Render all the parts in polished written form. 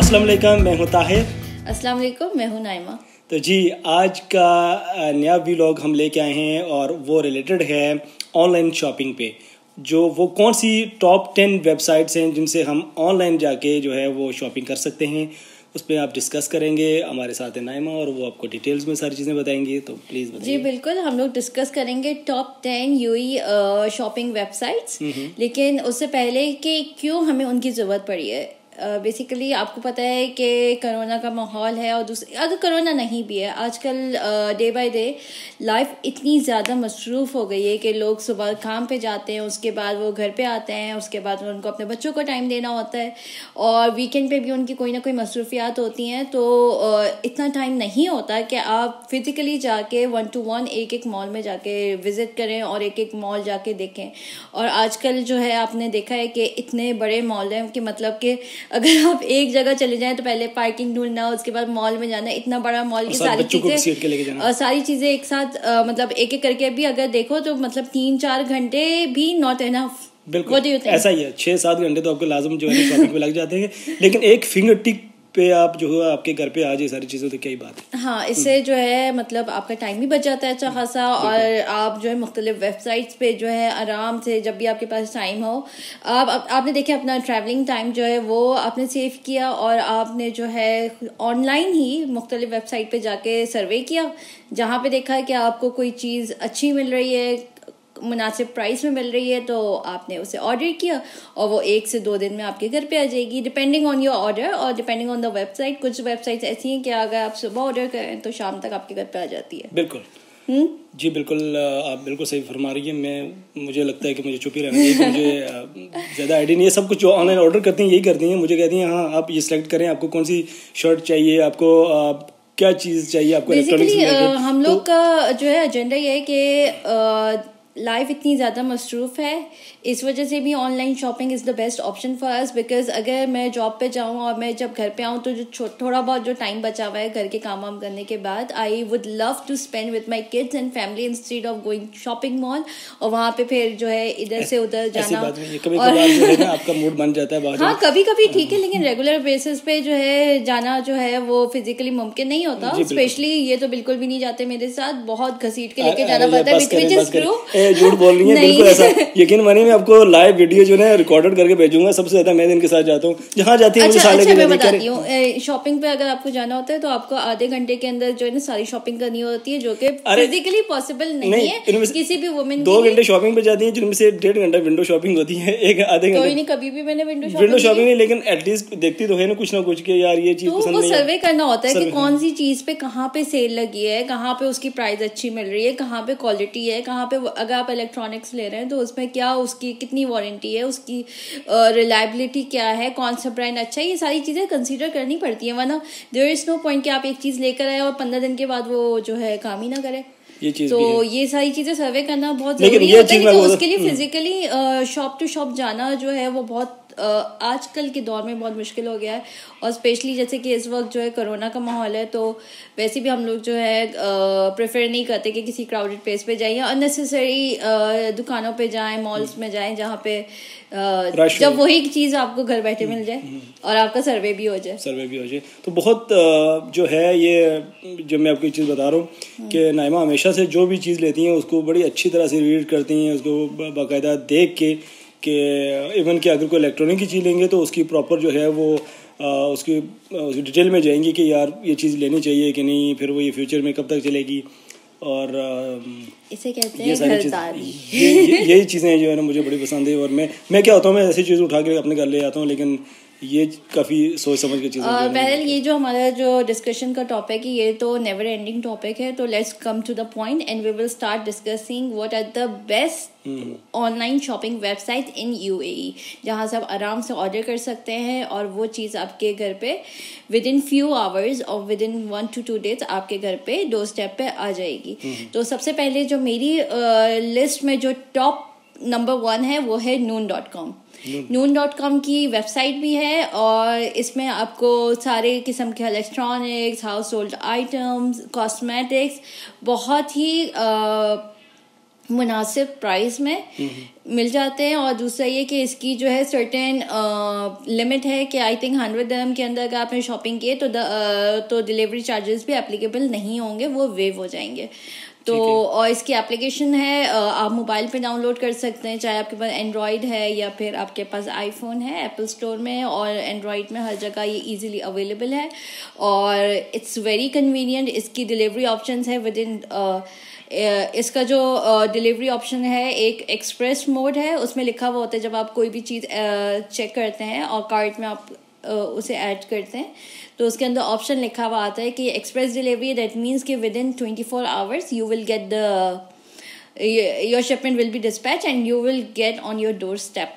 अस्सलाम वालेकुम, मैं हूं ताहिर। अस्सलाम वालेकुम, मैं हूं नाइमा। तो जी आज का नया व्लॉग हम लेके आए हैं और वो रिलेटेड है ऑनलाइन शॉपिंग पे। जो वो कौन सी टॉप 10 वेबसाइट्स हैं जिनसे हम ऑनलाइन जाके जो है वो शॉपिंग कर सकते हैं, उस पर आप डिस्कस करेंगे। हमारे साथ है नाइमा और वो आपको डिटेल्स में सारी चीज़ें बताएंगी, तो प्लीज़ बताइए। जी बिल्कुल, हम लोग डिस्कस करेंगे टॉप 10 यूएई शॉपिंग वेबसाइट्स। लेकिन उससे पहले कि क्यों हमें उनकी ज़रूरत पड़ी है। बेसिकली आपको पता है कि कोरोना का माहौल है, और अगर कोरोना नहीं भी है, आजकल डे बाय डे लाइफ इतनी ज़्यादा मसरूफ़ हो गई है कि लोग सुबह काम पे जाते हैं, उसके बाद वो घर पे आते हैं, उसके बाद उनको अपने बच्चों को टाइम देना होता है, और वीकेंड पे भी उनकी कोई ना कोई मसरूफियात होती हैं। तो इतना टाइम नहीं होता कि आप फिज़िकली जाके 1 to 1 एक एक मॉल में जाके विज़िट करें और एक एक मॉल जाके देखें। और आजकल जो है आपने देखा है कि इतने बड़े मॉल हैं कि मतलब कि अगर आप एक जगह चले जाएं तो पहले पार्किंग ढूंढना, उसके बाद मॉल में जाना, इतना बड़ा मॉल की सारी चीजें एक साथ मतलब एक एक करके भी अगर देखो तो मतलब 3-4 घंटे भी नॉट इनफ। बिल्कुल ऐसा ही है, 6-7 घंटे तो आपको लाजम जो है शॉपिंग पे लग जाते हैं। लेकिन एक फिंगर टिप पे आप जो है आपके घर पे आ जाए सारी चीज़ें, तो क्या ही बात है। हाँ, इससे जो है मतलब आपका टाइम भी बच जाता है अच्छा खासा, और आप जो है मुख्तलिफ वेबसाइट्स पे जो है आराम से जब भी आपके पास टाइम हो, आपने देखिए अपना ट्रैवलिंग टाइम जो है वो आपने सेव किया, और आपने जो है ऑनलाइन ही मुख्तलिफ वेबसाइट पे जाके सर्वे किया, जहाँ पे देखा है कि आपको कोई चीज़ अच्छी मिल रही है, मुनासिब प्राइस में मिल रही है, तो आपने उसे ऑर्डर किया और वो 1 से 2 दिन में आपके घर पे आ जाएगी, डिपेंडिंग ऑन योर ऑर्डर और डिपेंडिंग ऑन द वेबसाइट। कुछ वेबसाइट्स ऐसी हैं कि अगर आप सुबह ऑर्डर करें तो शाम तक आपके घर पे आ जाती है। बिल्कुल जी बिल्कुल, आप बिल्कुल सही फरमा रही है। मुझे लगता है कि मुझे चुप ही रहना चाहिए, मुझे ज़्यादा आइडिया नहीं है। सब कुछ जो ऑनलाइन ऑर्डर करती हैं यही करती हैं, मुझे कहती हैं हाँ आप ये सिलेक्ट करें, आपको कौन सी शर्ट चाहिए, आपको क्या चीज़ चाहिए, आपको बेसिकली हम लोग का जो है एजेंडा ये है कि लाइफ इतनी ज़्यादा मसरूफ़ है, इस वजह से भी online shopping is the best option for us. Because अगर मैं जॉब पे जाऊँ और मैं जब घर पे आऊँ तो जो थोड़ा बहुत जो टाइम बचा हुआ है घर के काम वाम करने के बाद, I would love to spend with my kids and family instead of going shopping mall, और वहाँ पे फिर जो है इधर से उधर जाना। और आपका मूड बन जाता है। हाँ, कभी कभी ठीक है, लेकिन रेगुलर बेसिस पे जो है जाना जो है वो फिजिकली मुमकिन नहीं होता। स्पेशली ये तो बिल्कुल भी नहीं जाते मेरे साथ, बहुत घसीट के लेके जाना पड़ता है। झूठ बोल रही है, बिल्कुल ऐसा यकीन मानिए। मैं आपको लाइव वीडियो जो है रिकॉर्डेड करके भेजूंगा। सबसे ज्यादा मैं इनके साथ जाता हूँ, जहाँ जाती है मुझे साले के। मैं बताती हूँ, शॉपिंग पे अगर आपको जाना होता है तो आपको आधे घंटे के अंदर जो है ना सारी शॉपिंग करनी होती है, जो कि फिजिकली पॉसिबल नहीं है किसी भी वुमेन। 2 घंटे शॉपिंग पे जाती है, जिनमें से 1.5 घंटा विंडो शॉपिंग होती है, एक आधे घंटे। कोई नहीं, कभी भी मैंने विंडो शॉपिंग नहीं, लेकिन एटलीस्ट देखती तो है ना कुछ ना कुछ के यार ये चीज पसंद नहीं है। सर्वे करना होता है कि कौन सी चीज पे कहाँ पे सेल लगी है, कहाँ पे उसकी प्राइस अच्छी मिल रही है, कहाँ पे क्वालिटी है, कहाँ पे अगर आप इलेक्ट्रॉनिक्स ले रहे हैं तो उसमें क्या उसकी कितनी वारंटी है, उसकी रिलायबिलिटी क्या है, कौन सा ब्रांड अच्छा है, ये सारी चीजें कंसीडर करनी पड़ती है। वरना देयर इज नो पॉइंट कि आप एक चीज लेकर आए और 15 दिन के बाद वो जो है काम ही ना करे। तो ये सारी चीजें सर्वे करना बहुत जरूरी होता है। तो उसके लिए फिजिकली शॉप टू शॉप जाना जो है वो बहुत आजकल के दौर में बहुत मुश्किल हो गया है, और स्पेशली जैसे कि इस वक्त जो है कोरोना का माहौल है, तो वैसे भी हम लोग जो है प्रेफर नहीं करते कि किसी क्राउडेड प्लेस पे जाएं या अननेसेसरी दुकानों पे जाएं, मॉल्स में जाएं, जहाँ पे जब वही चीज आपको घर बैठे मिल जाए और आपका सर्वे भी हो जाए। तो बहुत जो है ये जो मैं आपको एक चीज़ बता रहा हूँ कि नाइमा हमेशा से जो भी चीज़ लेती हैं उसको बड़ी अच्छी तरह से रीड करती हैं, उसको बाकायदा देख के कि इवन कि अगर कोई इलेक्ट्रॉनिक की चीज़ लेंगे तो उसकी प्रॉपर जो है वो उसकी डिटेल में जाएंगी कि यार ये चीज़ लेनी चाहिए कि नहीं, फिर वो ये फ्यूचर में कब तक चलेगी, और इसे कहते हैं घरदारी। यही चीज़ें जो है ना मुझे बड़ी पसंद है। और मैं क्या होता हूँ, मैं ऐसी चीज़ उठा के अपने घर ले आता हूँ, लेकिन ये काफ़ी सोच समझ के चीज़ें। बहरहाल ये जो हमारा जो डिस्कशन का टॉपिक है ये तो नेवर एंडिंग टॉपिक है, तो let's come to the point and we will start discussing what are the best online shopping website in UAE, जहाँ से आप आराम से ऑर्डर कर सकते हैं और वो चीज़ आपके घर पे विद इन फ्यू आवर्स और विद इन 1 to 2 days आपके घर पे डोर स्टेप पे आ जाएगी। तो सबसे पहले जो मेरी लिस्ट में जो टॉप नंबर 1 है वो है noon.com। noon.com की वेबसाइट भी है, और इसमें आपको सारे किस्म के electronics, household items, cosmetics बहुत ही मुनासिब प्राइस में मिल जाते हैं। और दूसरा ये कि इसकी जो है सर्टेन लिमिट है कि आई थिंक 100 दिरहम के अंदर अगर आपने शॉपिंग की तो डिलीवरी चार्जेस भी एप्लीकेबल नहीं होंगे, वो वेव हो जाएंगे। तो और इसकी एप्लीकेशन है, आप मोबाइल पे डाउनलोड कर सकते हैं, चाहे आपके पास एंड्रॉयड है या फिर आपके पास आईफोन है, एप्पल स्टोर में और एंड्रॉयड में हर जगह ये इजीली अवेलेबल है और इट्स वेरी कन्वीनियंट। इसकी डिलीवरी ऑप्शंस है विद इन इसका जो डिलीवरी ऑप्शन है, एक एक्सप्रेस मोड है, उसमें लिखा हुआ होता है जब आप कोई भी चीज़ चेक करते हैं और कार्ट में आप उसे ऐड करते हैं तो उसके अंदर ऑप्शन लिखा हुआ आता है कि एक्सप्रेस डिलीवरी, दैट मीन्स कि within 24 hours you will get your shipment will be dispatch and you will get on your doorstep.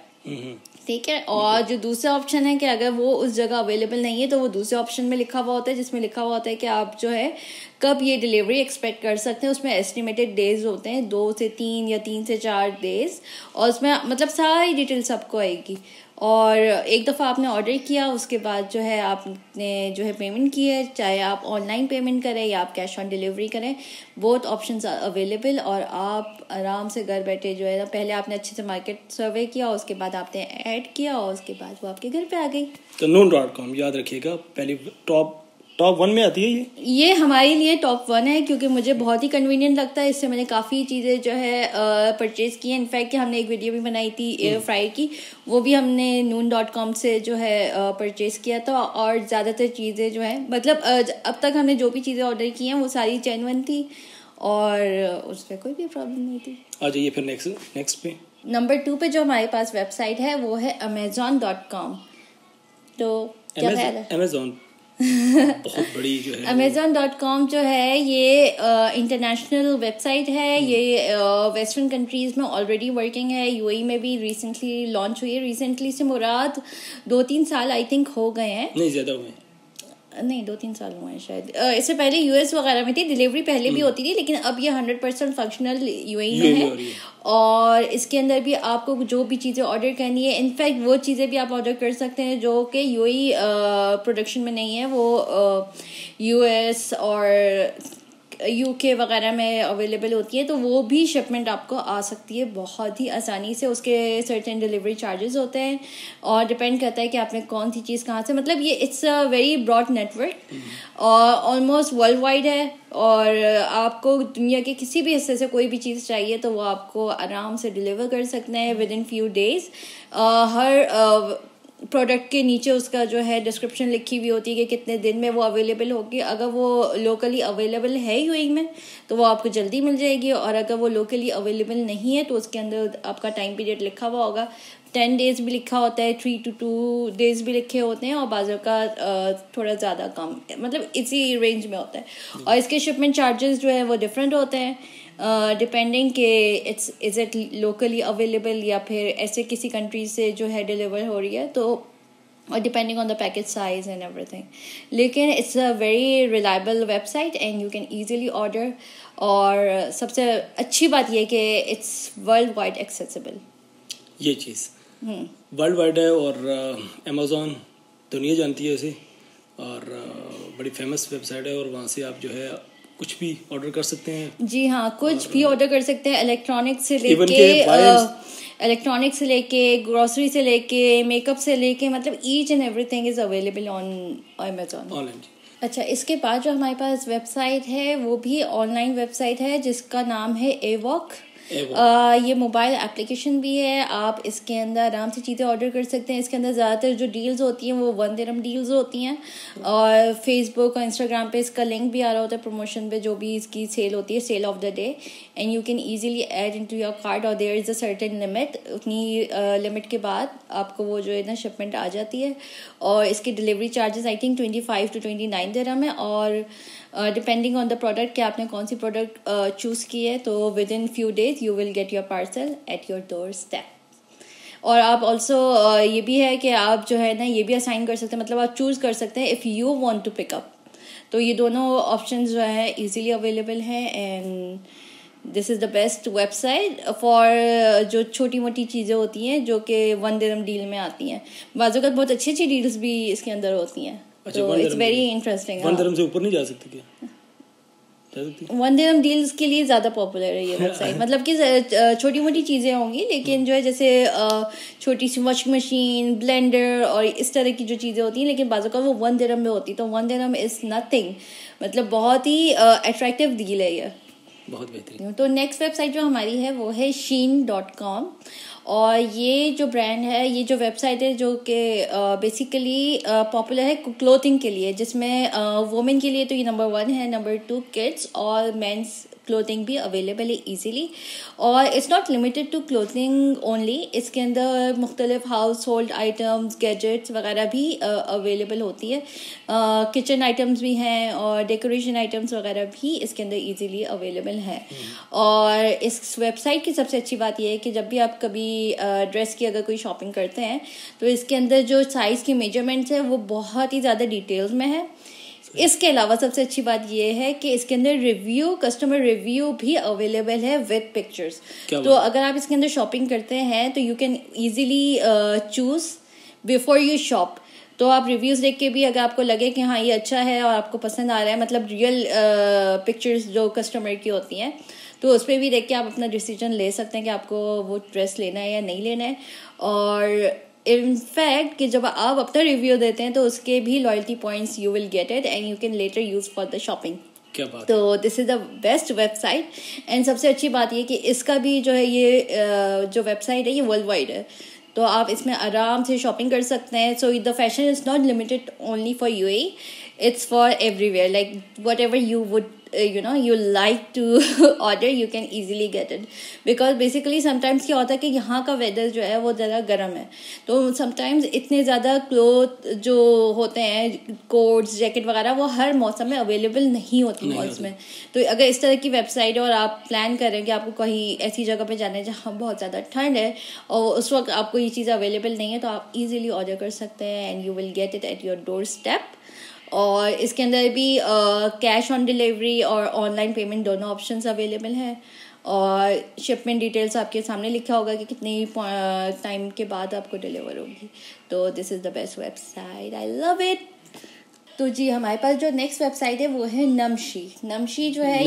ठीक है। और जो दूसरा ऑप्शन है कि अगर वो उस जगह अवेलेबल नहीं है तो वो दूसरे ऑप्शन में लिखा हुआ होता है जिसमें लिखा हुआ होता है कि आप जो है कब ये डिलीवरी एक्सपेक्ट कर सकते हैं। उसमें एस्टिमेटेड डेज होते हैं 2 से 3 या 3 से 4 डेज और उसमें मतलब सारी डिटेल सबको आएगी। और एक दफ़ा आपने ऑर्डर किया उसके बाद जो है आपने जो है पेमेंट की है, चाहे आप ऑनलाइन पेमेंट करें या आप कैश ऑन डिलीवरी करें, बोथ ऑप्शंस आर अवेलेबल और आप आराम से घर बैठे जो है ना, पहले आपने अच्छे से मार्केट सर्वे किया, उसके बाद आपने ऐड किया और उसके बाद वो आपके घर पे आ गई। तो noon.com याद रखिएगा, पहली टॉप 1 में आती है ये हमारे लिए टॉप 1 है क्योंकि मुझे बहुत ही कन्वीनियंट लगता है। इससे मैंने काफ़ी चीज़ें जो है परचेज़ की हैं। इनफैक्ट हमने एक वीडियो भी बनाई थी एयर फ्रायर की, वो भी हमने noon.com से जो है परचेज़ किया था। और ज़्यादातर चीज़ें जो है मतलब अब तक हमने जो भी चीज़ें ऑर्डर की हैं वो सारी जेन्युइन थी और उस पर कोई भी प्रॉब्लम नहीं थी। आ जाइए फिर नेक्स्ट पे। नंबर 2 पे जो हमारे पास वेबसाइट है वो है amazon.com। तो क्या ख्याल है? अमेजोन बहुत बड़ी जो है amazon.com जो है ये इंटरनेशनल वेबसाइट है। ये वेस्टर्न कंट्रीज में ऑलरेडी वर्किंग है, यूएई में भी रिसेंटली लॉन्च हुई है। रिसेंटली से मुराद 2-3 साल आई थिंक हो गए हैं, नहीं ज़्यादा हुए, नहीं 2-3 साल हुए हैं शायद। इससे पहले यूएस वगैरह में थी, डिलीवरी पहले भी होती थी, लेकिन अब ये 100% फंक्शनल यूएई में है। और इसके अंदर भी आपको जो भी चीज़ें ऑर्डर करनी है, इनफैक्ट वो चीज़ें भी आप ऑर्डर कर सकते हैं जो कि यूएई प्रोडक्शन में नहीं है, वो यूएस और यूके वगैरह में अवेलेबल होती है, तो वो भी शिपमेंट आपको आ सकती है बहुत ही आसानी से। उसके सर्टेन डिलीवरी चार्जेस होते हैं और डिपेंड करता है कि आपने कौन सी चीज़ कहाँ से, मतलब ये it's a very broad network और ऑलमोस्ट वर्ल्ड वाइड है। और आपको दुनिया के किसी भी हिस्से से कोई भी चीज़ चाहिए तो वो आपको आराम से डिलीवर कर सकते हैं विद इन फ्यू डेज। हर प्रोडक्ट के नीचे उसका जो है डिस्क्रिप्शन लिखी हुई होती है कि कितने दिन में वो अवेलेबल होगी। अगर वो लोकली अवेलेबल है यूएई में तो वो आपको जल्दी मिल जाएगी, और अगर वो लोकली अवेलेबल नहीं है तो उसके अंदर आपका टाइम पीरियड लिखा हुआ होगा। 10 डेज भी लिखा होता है, 3 to 2 डेज भी लिखे होते हैं और बाज़ों का थोड़ा ज़्यादा कम, मतलब इसी रेंज में होता है। और इसके शिपमेंट चार्जेस जो है वो डिफरेंट होते हैं डिपेंडिंग के इज़ इट लोकली अवेलेबल या फिर ऐसे किसी कंट्री से जो है डिलीवर हो रही है, तो और depending on the package size and everything. लेकिन it's a very reliable website and you can easily order. और सबसे अच्छी बात यह कि इट्स वर्ल्ड वाइड एक्सेसिबल, ये चीज़ वर्ल्ड वाइड है। और अमेज़ॉन दुनिया जानती है उसे, और बड़ी फेमस वेबसाइट है और वहाँ से आप जो है कुछ भी ऑर्डर कर सकते हैं। जी हाँ, कुछ भी ऑर्डर कर सकते हैं, इलेक्ट्रॉनिक्स से लेके ग्रोसरी से लेके मेकअप से लेके, मतलब each and everything is available on Amazon online. अच्छा, इसके बाद जो हमारे पास वेबसाइट है वो भी ऑनलाइन वेबसाइट है जिसका नाम है एवॉक। ये मोबाइल एप्लीकेशन भी है, आप इसके अंदर आराम से चीज़ें ऑर्डर कर सकते हैं। इसके अंदर ज़्यादातर जो डील्स होती हैं वो 1 दिरहम डील्स होती हैं और फेसबुक और इंस्टाग्राम पे इसका लिंक भी आ रहा होता है प्रमोशन पे, जो भी इसकी सेल होती है, sale of the day, and you can easily add into your cart और there is a certain limit. उतनी लिमिट के बाद आपको वो जो है ना शिपमेंट आ जाती है। और इसके delivery charges I think 25 to 29 दिरहम है। और डिपेंडिंग ऑन द प्रोडक्ट कि आपने कौन सी प्रोडक्ट चूज़ की है, तो within few days you will get your parcel at your doorstep. और आप ऑल्सो ये भी है कि आप जो है ना ये भी असाइन कर सकते हैं, मतलब आप चूज़ कर सकते हैं if you want to pick up. तो ये दोनों ऑप्शंस जो है इजीली अवेलेबल हैं and this is the best website for जो छोटी मोटी चीज़ें होती हैं जो कि 1 दिरहम डील में आती हैं। बाज़ वक़्त बहुत अच्छी अच्छी डील्स भी इसके अंदर होती हैं। अच्छा, तो इट्स वेरी इंटरेस्टिंग। 1 दिरहम से ऊपर नहीं जा सकते क्या? 1 दिरहम डील्स के लिए ज्यादा पॉपुलर है ये वेबसाइट। मतलब कि छोटी मोटी चीजें होंगी, लेकिन जो है जैसे छोटी सी वॉशिंग मशीन, ब्लेंडर और इस तरह की जो चीजें होती हैं, लेकिन बाज़ औक़ात वो 1 दिरहम में होती, तो 1 दिरहम इज नथिंग। मतलब बहुत ही अट्रैक्टिव डील है ये, बहुत बेहतरीन। तो नेक्स्ट वेबसाइट जो हमारी है वो है shein.com। और ये जो ब्रांड है, ये जो वेबसाइट है जो कि बेसिकली पॉपुलर है क्लोथिंग के लिए, जिसमें वुमेन के लिए तो ये नंबर 1 है, नंबर 2 किड्स और मेंस क्लोथिंग भी अवेलेबल है इजीली। और it's not limited to clothing only, इसके अंदर मुख्तलिफ हाउस होल्ड आइटम्स, गैजेट्स वगैरह भी अवेलेबल होती है। किचन आइटम्स भी हैं और डेकोरेशन आइटम्स वगैरह भी इसके अंदर इजीली अवेलेबल हैं। और इस वेबसाइट की सबसे अच्छी बात यह है कि जब भी आप कभी ड्रेस की अगर कोई शॉपिंग करते हैं तो इसके अंदर जो साइज़ के मेजरमेंट्स है वो बहुत ही ज़्यादा डिटेल्स में है। इसके अलावा सबसे अच्छी बात यह है कि इसके अंदर रिव्यू, कस्टमर रिव्यू भी अवेलेबल है विद पिक्चर्स। तो अगर आप इसके अंदर शॉपिंग करते हैं तो you can easily choose before you shop. तो आप रिव्यूज देख के भी अगर आपको लगे कि हाँ ये अच्छा है और आपको पसंद आ रहा है, मतलब रियल पिक्चर्स जो कस्टमर की होती हैं, तो उस पर भी देख के आप अपना डिसीजन ले सकते हैं कि आपको वो ड्रेस लेना है या नहीं लेना है। और इनफैक्ट कि जब आप अपना रिव्यू देते हैं तो उसके भी loyalty points you will get it and you can later use for the shopping. क्या बात। तो this is the best website. And सबसे अच्छी बात ये कि इसका भी जो है ये जो वेबसाइट है ये वर्ल्ड वाइड है, तो आप इसमें आराम से शॉपिंग कर सकते हैं। So the fashion is not limited only for UAE, it's for everywhere, like whatever you would you like to order, you can easily get it, because basically sometimes क्या होता है कि यहाँ का वेदर जो है वो ज़्यादा गर्म है, तो sometimes इतने ज़्यादा क्लोथ जो होते हैं, कोट्स, जैकेट वगैरह, वो हर मौसम में अवेलेबल नहीं होती मॉल्स में। तो अगर इस तरह की वेबसाइट है और आप प्लान करें कि आपको कहीं ऐसी जगह पे जाना है जहाँ बहुत ज़्यादा ठंड है और उस वक्त आपको ये चीज़ अवेलेबल नहीं है, तो आप इजीली ऑर्डर कर सकते हैं and you will get it at your doorstep. और इसके अंदर भी कैश ऑन डिलीवरी और ऑनलाइन पेमेंट दोनों ऑप्शंस अवेलेबल हैं। और शिपमेंट डिटेल्स आपके सामने लिखा होगा कि कितनी टाइम के बाद आपको डिलीवर होगी। तो this is the best website, I love it. तो जी हमारे पास जो नेक्स्ट वेबसाइट है वो है नमशी। नमशी जो है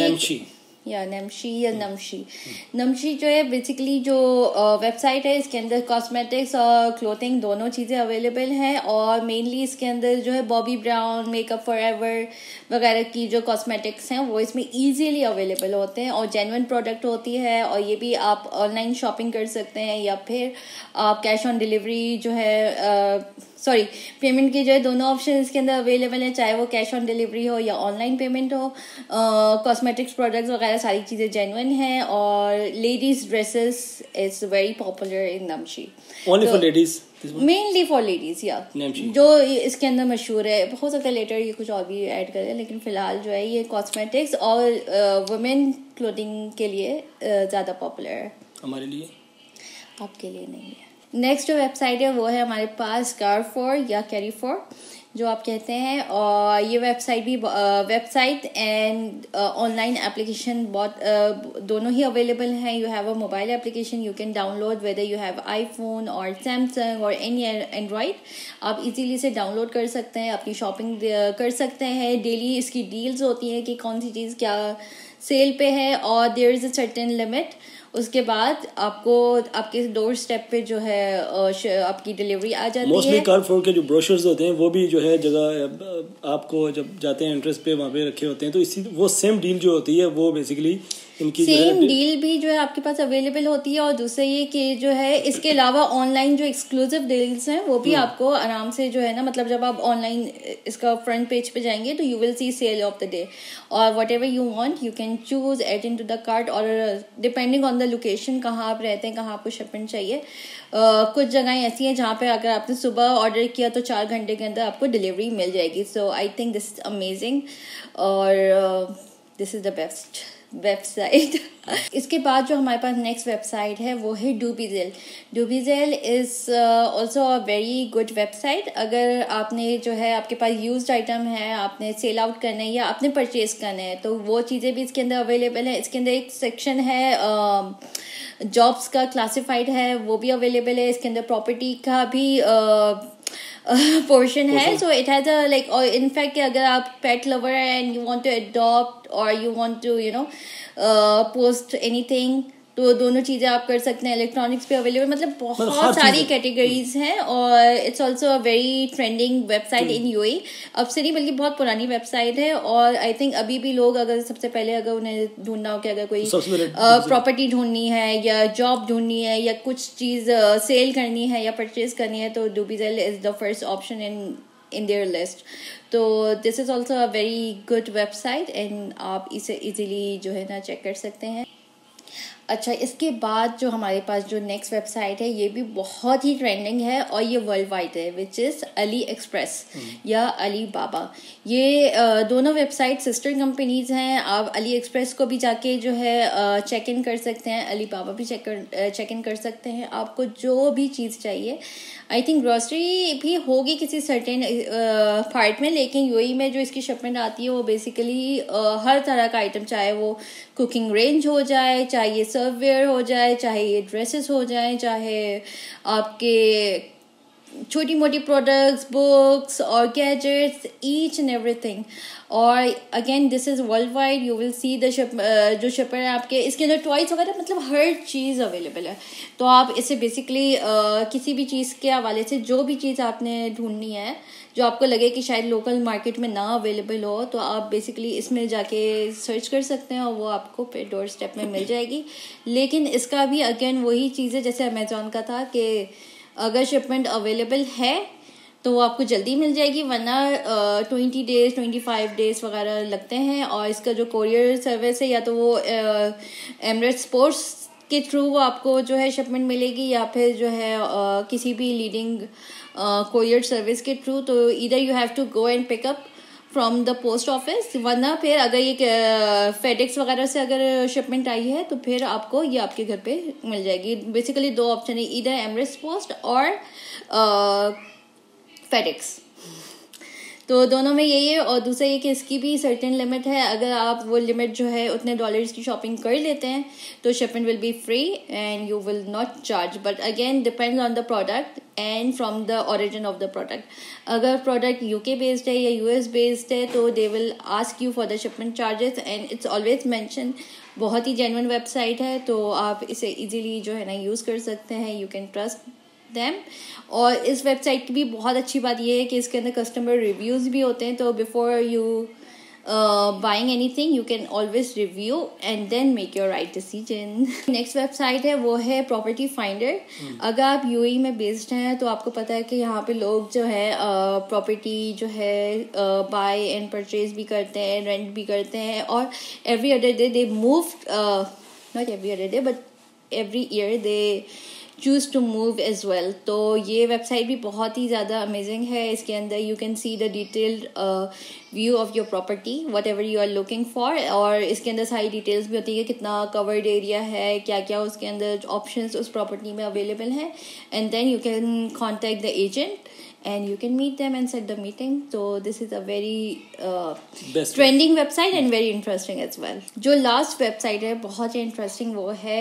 नमशी जो है बेसिकली जो वेबसाइट है, इसके अंदर कॉस्मेटिक्स और क्लोथिंग दोनों चीज़ें अवेलेबल हैं। और मेनली इसके अंदर जो है बॉबी ब्राउन, मेकअप फॉरएवर वगैरह की जो कॉस्मेटिक्स हैं वो इसमें इजीली अवेलेबल होते हैं और जेन्युइन प्रोडक्ट होती है। और ये भी आप ऑनलाइन शॉपिंग कर सकते हैं या फिर आप कैश ऑन डिलीवरी जो है पेमेंट की जो है दोनों ऑप्शन इसके अंदर अवेलेबल है, चाहे वो कैश ऑन डिलीवरी हो या ऑनलाइन पेमेंट हो। कॉस्मेटिक्स प्रोडक्ट्स वगैरह सारी चीज़ें जेन्युइन हैं। और ladies dresses is very popular in Namshi, only for ladies, mainly for ladies या जो इसके अंदर मशहूर है। हो सकता है लेटर ये कुछ और भी ऐड करें, लेकिन फिलहाल जो है ये कॉस्मेटिक्स और वुमेन क्लोथिंग के लिए ज़्यादा पॉपुलर है। हमारे लिए, आपके लिए नहीं है। नेक्स्ट जो वेबसाइट है वो है हमारे पास कारफोर या कैरीफोर जो आप कहते हैं। और ये वेबसाइट भी वेबसाइट एंड ऑनलाइन एप्लीकेशन बहुत दोनों ही अवेलेबल हैं। You have a mobile application you can download whether you have iPhone और सैमसंग और एनी एंड्रॉइड। आप इजीली से डाउनलोड कर सकते हैं, अपनी शॉपिंग कर सकते हैं। डेली इसकी डील्स होती हैं कि कौन सी चीज़ क्या सेल पे है और there is a certain limit. उसके बाद आपको आपके डोर स्टेप पे जो है आपकी डिलीवरी आ जाती है। मोस्टली कारफोर के जो ब्रोशर्स होते हैं वो भी जो है जगह आपको जब जाते हैं एंट्रेंस पे वहाँ पे रखे होते हैं, तो इसी वो सेम डील जो होती है वो बेसिकली इनकी सेम डील भी जो है आपके पास अवेलेबल होती है। और दूसरा ये कि जो है इसके अलावा ऑनलाइन जो एक्सक्लूसिव डील्स हैं वो भी आपको आराम से जो है ना, मतलब जब आप ऑनलाइन इसका फ्रंट पेज पे जाएंगे तो you will see sale of the day और whatever you want you can choose add into the cart. और डिपेंडिंग ऑन द लोकेशन, कहाँ आप रहते हैं, कहाँ आपको शिपमेंट चाहिए। कुछ जगहें ऐसी हैं जहाँ पे अगर आपने सुबह ऑर्डर किया तो 4 घंटे के अंदर आपको डिलीवरी मिल जाएगी। So I think this is amazing और this is the best website. इसके बाद जो हमारे पास नेक्स्ट वेबसाइट है वो है Dubizzle. Dubizzle is also a very good website. अगर आपने जो है आपके पास यूज्ड आइटम है, आपने सेल आउट करना है या आपने परचेज करना है तो वो चीज़ें भी इसके अंदर अवेलेबल है। इसके अंदर एक सेक्शन है जॉब्स का, क्लासिफाइड है, वो भी अवेलेबल है। इसके अंदर प्रॉपर्टी का भी पोर्शन है. So it has a like, और इनफैक्ट अगर आप पेट लवर है and you want to adopt और you want to post anything, तो दोनों चीजें आप कर सकते हैं. इलेक्ट्रॉनिक्स पे अवेलेबल, मतलब बहुत सारी कैटेगरीज हैं. और it's also a very trending website in UAE. अब से नहीं बल्कि बहुत पुरानी वेबसाइट है. और आई थिंक अभी भी लोग अगर सबसे पहले अगर उन्हें ढूंढना हो कि अगर कोई प्रॉपर्टी ढूंढनी है या जॉब ढूंढनी है या कुछ चीज सेल करनी है या परचेज करनी है, तो Dubizzle is the first option in their list. तो this is also a very good website and आप इसे इजीली जो है ना चेक कर सकते हैं. अच्छा, इसके बाद जो हमारे पास जो नेक्स्ट वेबसाइट है ये भी बहुत ही ट्रेंडिंग है और ये वर्ल्ड वाइड है, विच इज़ अली एक्सप्रेस या अली बाबा. ये दोनों वेबसाइट सिस्टर कंपनीज हैं. आप अली एक्सप्रेस को भी जाके जो है चेक इन कर सकते हैं, अली बाबा भी चेक इन कर सकते हैं. आपको जो भी चीज़ चाहिए, आई थिंक ग्रोसरी भी होगी किसी सर्टेन पार्ट में, लेकिन यूएई में जो इसकी शिपमेंट आती है वो बेसिकली हर तरह का आइटम, चाहे वो कुकिंग रेंज हो जाए, चाहे ये सर्ववेयर हो जाए, चाहे ये ड्रेसेस हो जाए, चाहे आपके छोटी मोटी प्रोडक्ट्स, बुक्स और गैजेट्स, ईच एंड एवरीथिंग. और again this is worldwide. You will see the जो शिपर है आपके, इसके अंदर टॉयज वगैरह, मतलब हर चीज़ अवेलेबल है. तो आप इसे बेसिकली किसी भी चीज़ के हवाले से जो भी चीज़ आपने ढूंढनी है जो आपको लगे कि शायद लोकल मार्केट में ना अवेलेबल हो, तो आप बेसिकली इसमें जाके सर्च कर सकते हैं और वो आपको पे डोर स्टेप में मिल जाएगी. लेकिन इसका भी अगेन वही चीज़ है जैसे अमेजोन का था कि अगर शिपमेंट अवेलेबल है तो वो आपको जल्दी मिल जाएगी, वरना 20 डेज 25 डेज वगैरह लगते हैं. और इसका जो कोरियर सर्विस है, या तो वो एमरेट्स स्पोर्ट्स के थ्रू वो आपको जो है शिपमेंट मिलेगी, या फिर जो है किसी भी लीडिंग कोरियर सर्विस के थ्रू. तो इधर you have to go and pick up from the post office, वरना फिर अगर ये फेडेक्स वगैरह से अगर शिपमेंट आई है तो फिर आपको ये आपके घर पे मिल जाएगी. बेसिकली दो ऑप्शन है, इधर एमरेट्स पोस्ट और फेडेक्स. तो दोनों में यही है. और दूसरा ये कि इसकी भी सर्टेन लिमिट है. अगर आप वो लिमिट जो है उतने डॉलर्स की शॉपिंग कर लेते हैं तो shipment will be free and you will not charge. But again depends on the product and from the origin of the product. अगर प्रोडक्ट यूके बेस्ड है या यूएस बेस्ड है तो they will ask you for the shipment charges and it's always mention. बहुत ही genuine website है, तो आप इसे इजीली जो है ना यूज़ कर सकते हैं. You can trust them. और इस वेबसाइट की भी बहुत अच्छी बात यह है कि इसके अंदर कस्टमर रिव्यूज़ भी होते हैं. तो before you buying anything you can always review and then make your right decision. Next website है वो है प्रॉपर्टी फाइंडर. अगर आप यूएई में बेस्ड हैं तो आपको पता है कि यहाँ पे लोग जो है प्रॉपर्टी जो है बाय एंड परचेज भी करते हैं, रेंट भी करते हैं. और every other day they move, not every other day but every year they choose to move as well. तो ये वेबसाइट भी बहुत ही ज़्यादा अमेजिंग है. इसके अंदर you can see the detailed view of your property whatever you are looking for. और इसके अंदर सारी डिटेल्स भी होती है, कितना कवर्ड एरिया है, क्या क्या उसके अंदर ऑप्शंस उस प्रॉपर्टी में अवेलेबल हैं. And then you can contact the agent and you can meet them and set the meeting. So this is a very trending website and very interesting as well. जो last website है बहुत ही interesting, वो है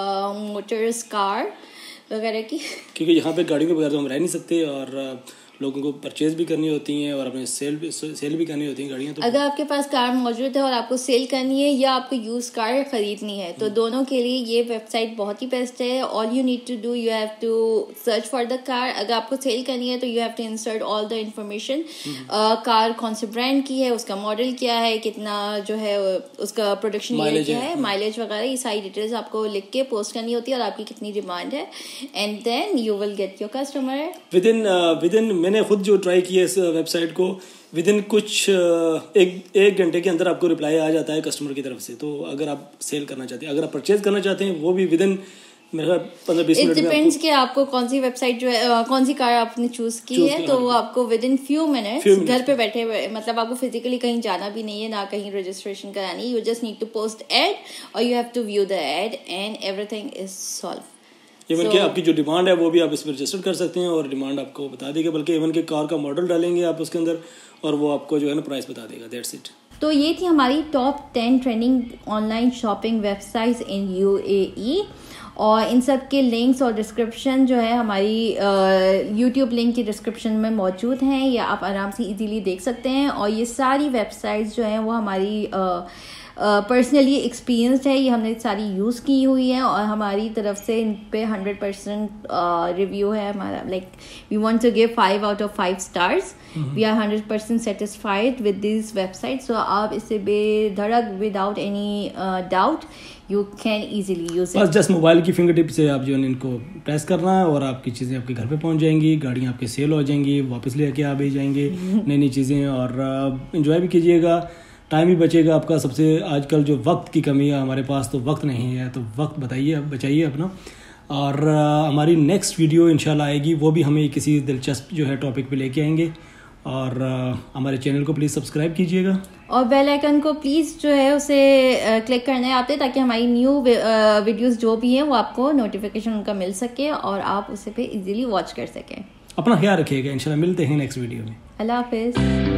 Motors car वगैरह की, क्योंकि यहाँ पे गाड़ियों के बगैर तो हम रह नहीं सकते और लोगों को परचेज भी करनी होती हैं और अपने सेल भी करनी होती हैं गाड़ियाँ. तो अगर आपके पास कार मौजूद है और आपको सेल करनी है या आपको यूज कार खरीदनी है तो दोनों के लिए ये वेबसाइट बहुत ही बेस्ट है. All you need to do, you have to search for the car. अगर आपको सेल करनी है तो you have to insert all the information. Car कौन से ब्रांड की है, उसका मॉडल क्या है, कितना जो है उसका प्रोडक्शन ईयर क्या है, माइलेज वगैरह, ये सारी डिटेल्स आपको लिख के पोस्ट करनी होती है और आपकी कितनी डिमांड है. And then you will get your customer. Within मैंने खुद जो ट्राई किया इस वेबसाइट को, विद इन कुछ एक घंटे के अंदर आपको रिप्लाई आ जाता है कस्टमर की तरफ से. तो अगर आप सेल करना चाहते हैं, अगर आप परचेज करना चाहते हैं, वो भी विद इन मेरा 15-20 मिनट में. इट डिपेंड्स कि आपको कौन सी वेबसाइट जो है कौन सी कार आपने चूज की है, तो वो आपको विद इन फ्यू मिनट्स घर पे बैठे हुए, मतलब आपको फिजिकली कहीं जाना भी नहीं है, ना कहीं रजिस्ट्रेशन करानी. You just need to post ad और you have to view the ad and everything is solve. Even के आपकी जो डिमांड है वो भी आप इसमें रजिस्टर कर सकते हैं और डिमांड आपको बता देगा. बल्कि इवन के कार का मॉडल डालेंगे आप उसके अंदर और वो आपको जो है ना प्राइस बता देगा. That's it. तो ये थी हमारी top 10 trending online shopping websites in UAE. और इन सब के लिंक्स और डिस्क्रिप्शन जो है हमारी यूट्यूब लिंक की डिस्क्रिप्शन में मौजूद हैं, या आप आराम से इजीली देख सकते हैं। और ये सारी वेबसाइट्स जो हैं वो हमारी पर्सनली एक्सपीरियंस्ड है, ये हमने सारी यूज़ की हुई है और हमारी तरफ से इन पे 100% रिव्यू है हमारा। Like we want to give 5 out of 5 stars। We are 100% satisfied with this website. So आप इसे बेधड़क without any doubt you can easily use it. बस जस्ट मोबाइल की फिंगर टिप से आप जो है इनको प्रेस करना है और आपकी चीज़ें आपके घर पे पहुंच जाएंगी, गाड़ियाँ आपके सेल हो जाएंगी, वापस लेके आ भी जाएंगे नई नई चीज़ें, और एंजॉय भी कीजिएगा, टाइम भी बचेगा आपका। सबसे आजकल जो वक्त की कमी है हमारे पास, तो वक्त नहीं है, तो वक्त बचाइए अपना। और हमारी नेक्स्ट वीडियो इंशाल्लाह आएगी, वो भी हमें किसी दिलचस्प जो है टॉपिक पे लेके आएंगे। और हमारे चैनल को प्लीज़ सब्सक्राइब कीजिएगा और बेल आइकन को प्लीज़ जो है उसे क्लिक करने आते, ताकि हमारी न्यू वीडियोस जो भी हैं वो आपको नोटिफिकेशन उनका मिल सके और आप उसे पे इजीली वॉच कर सकें। अपना ख्याल रखिएगा, इंशाल्लाह मिलते हैं नेक्स्ट वीडियो में। अल्लाह हाफिज़।